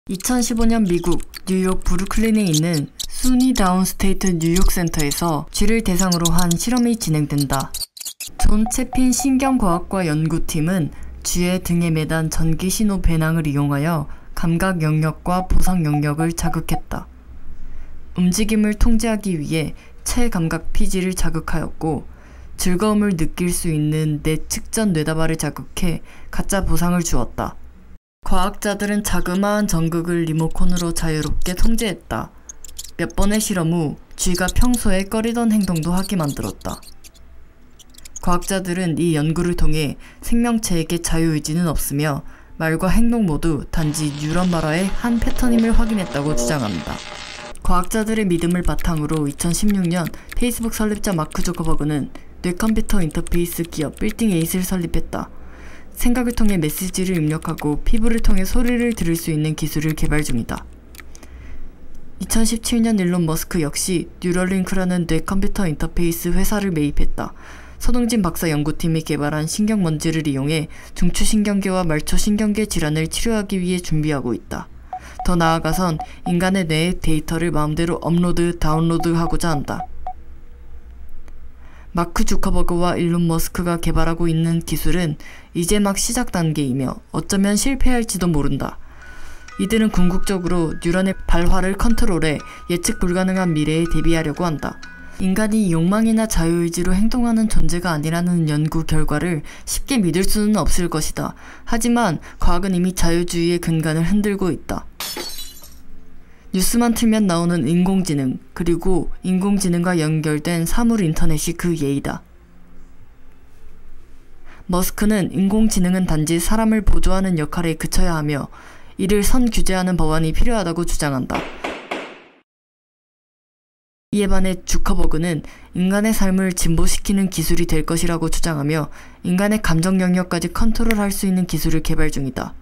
2015년 미국 뉴욕 브루클린에 있는 수니 다운스테이트 뉴욕 센터에서 쥐를 대상으로 한 실험이 진행된다. 존 채핀 신경과학과 연구팀은 쥐의 등에 매단 전기 신호 배낭을 이용하여 감각 영역과 보상 영역을 자극했다. 움직임을 통제하기 위해 체감각 피지를 자극하였고, 즐거움을 느낄 수 있는 내측전 뇌다발을 자극해 가짜 보상을 주었다. 과학자들은 자그마한 전극을 리모컨으로 자유롭게 통제했다. 몇 번의 실험 후 쥐가 평소에 꺼리던 행동도 하게 만들었다. 과학자들은 이 연구를 통해 생명체에게 자유의지는 없으며 말과 행동 모두 단지 뉴런 발화의 한 패턴임을 확인했다고 주장합니다. 과학자들의 믿음을 바탕으로 2016년 페이스북 설립자 마크 주커버그는 뇌컴퓨터 인터페이스 기업 빌딩8을 설립했다. 생각을 통해 메시지를 입력하고 피부를 통해 소리를 들을 수 있는 기술을 개발 중이다. 2017년 일론 머스크 역시 뉴럴링크라는 뇌컴퓨터 인터페이스 회사를 매입했다. 서동진 박사 연구팀이 개발한 신경먼지를 이용해 중추신경계와 말초신경계 질환을 치료하기 위해 준비하고 있다. 더 나아가선 인간의 뇌의 데이터를 마음대로 업로드, 다운로드하고자 한다. 마크 주커버그와 일론 머스크가 개발하고 있는 기술은 이제 막 시작 단계이며 어쩌면 실패할지도 모른다. 이들은 궁극적으로 뉴런의 발화를 컨트롤해 예측 불가능한 미래에 대비하려고 한다. 인간이 욕망이나 자유의지로 행동하는 존재가 아니라는 연구 결과를 쉽게 믿을 수는 없을 것이다. 하지만 과학은 이미 자유주의의 근간을 흔들고 있다. 뉴스만 틀면 나오는 인공지능, 그리고 인공지능과 연결된 사물 인터넷이 그 예이다. 머스크는 인공지능은 단지 사람을 보조하는 역할에 그쳐야 하며 이를 선규제하는 법안이 필요하다고 주장한다. 이에 반해 주커버그는 인간의 삶을 진보시키는 기술이 될 것이라고 주장하며 인간의 감정 영역까지 컨트롤할 수 있는 기술을 개발 중이다.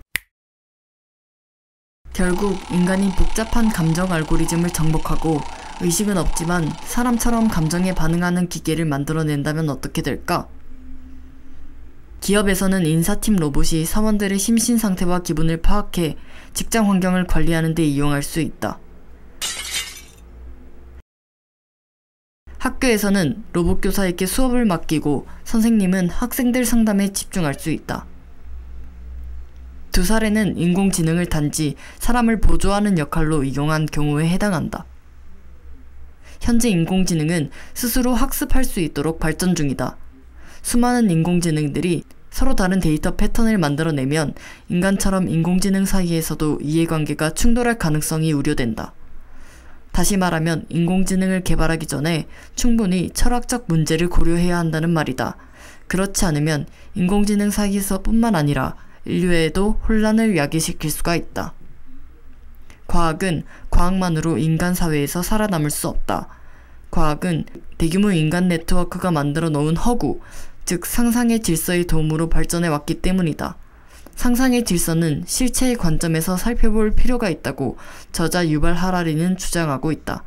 결국 인간이 복잡한 감정 알고리즘을 정복하고 의식은 없지만 사람처럼 감정에 반응하는 기계를 만들어낸다면 어떻게 될까? 기업에서는 인사팀 로봇이 사원들의 심신 상태와 기분을 파악해 직장 환경을 관리하는 데 이용할 수 있다. 학교에서는 로봇 교사에게 수업을 맡기고 선생님은 학생들 상담에 집중할 수 있다. 두 사례는 인공지능을 단지 사람을 보조하는 역할로 이용한 경우에 해당한다. 현재 인공지능은 스스로 학습할 수 있도록 발전 중이다. 수많은 인공지능들이 서로 다른 데이터 패턴을 만들어내면 인간처럼 인공지능 사이에서도 이해관계가 충돌할 가능성이 우려된다. 다시 말하면 인공지능을 개발하기 전에 충분히 철학적 문제를 고려해야 한다는 말이다. 그렇지 않으면 인공지능 사이에서 뿐만 아니라 인류에도 혼란을 야기시킬 수가 있다. 과학은 과학만으로 인간 사회에서 살아남을 수 없다. 과학은 대규모 인간 네트워크가 만들어 놓은 허구, 즉 상상의 질서의 도움으로 발전해 왔기 때문이다. 상상의 질서는 실체의 관점에서 살펴볼 필요가 있다고 저자 유발 하라리는 주장하고 있다.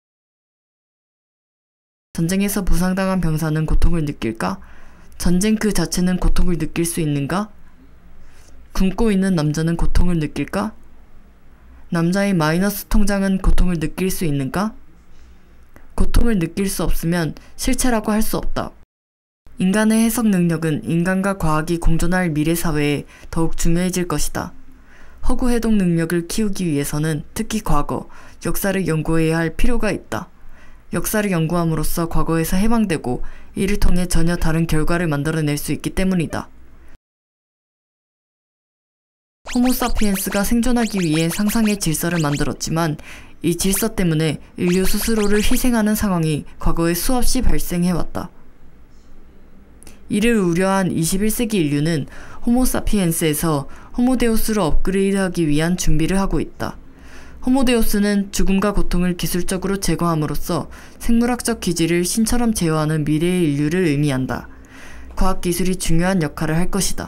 전쟁에서 부상당한 병사는 고통을 느낄까? 전쟁 그 자체는 고통을 느낄 수 있는가? 굶고 있는 남자는 고통을 느낄까? 남자의 마이너스 통장은 고통을 느낄 수 있는가? 고통을 느낄 수 없으면 실체라고 할 수 없다. 인간의 해석 능력은 인간과 과학이 공존할 미래 사회에 더욱 중요해질 것이다. 허구 해동 능력을 키우기 위해서는 특히 과거, 역사를 연구해야 할 필요가 있다. 역사를 연구함으로써 과거에서 해방되고 이를 통해 전혀 다른 결과를 만들어낼 수 있기 때문이다. 호모사피엔스가 생존하기 위해 상상의 질서를 만들었지만 이 질서 때문에 인류 스스로를 희생하는 상황이 과거에 수없이 발생해왔다. 이를 우려한 21세기 인류는 호모사피엔스에서 호모데우스로 업그레이드하기 위한 준비를 하고 있다. 호모데우스는 죽음과 고통을 기술적으로 제거함으로써 생물학적 기질을 신처럼 제어하는 미래의 인류를 의미한다. 과학기술이 중요한 역할을 할 것이다.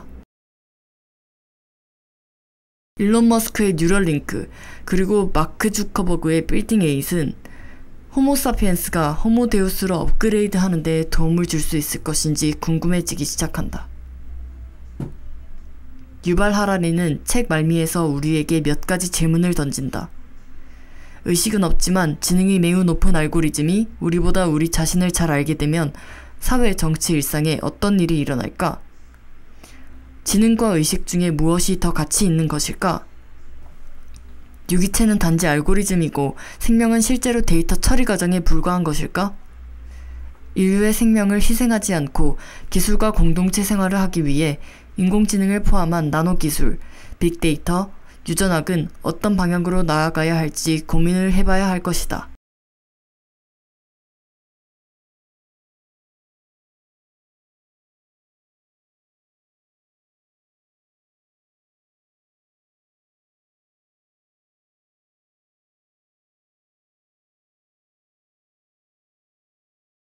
일론 머스크의 뉴럴링크, 그리고 마크 주커버그의 빌딩8은 호모사피엔스가 호모데우스로 업그레이드 하는 데 도움을 줄 수 있을 것인지 궁금해지기 시작한다. 유발 하라리는 책 말미에서 우리에게 몇 가지 질문을 던진다. 의식은 없지만 지능이 매우 높은 알고리즘이 우리보다 우리 자신을 잘 알게 되면 사회, 정치, 일상에 어떤 일이 일어날까? 지능과 의식 중에 무엇이 더 가치 있는 것일까? 유기체는 단지 알고리즘이고 생명은 실제로 데이터 처리 과정에 불과한 것일까? 인류의 생명을 희생하지 않고 기술과 공동체 생활을 하기 위해 인공지능을 포함한 나노기술, 빅데이터, 유전학은 어떤 방향으로 나아가야 할지 고민을 해봐야 할 것이다.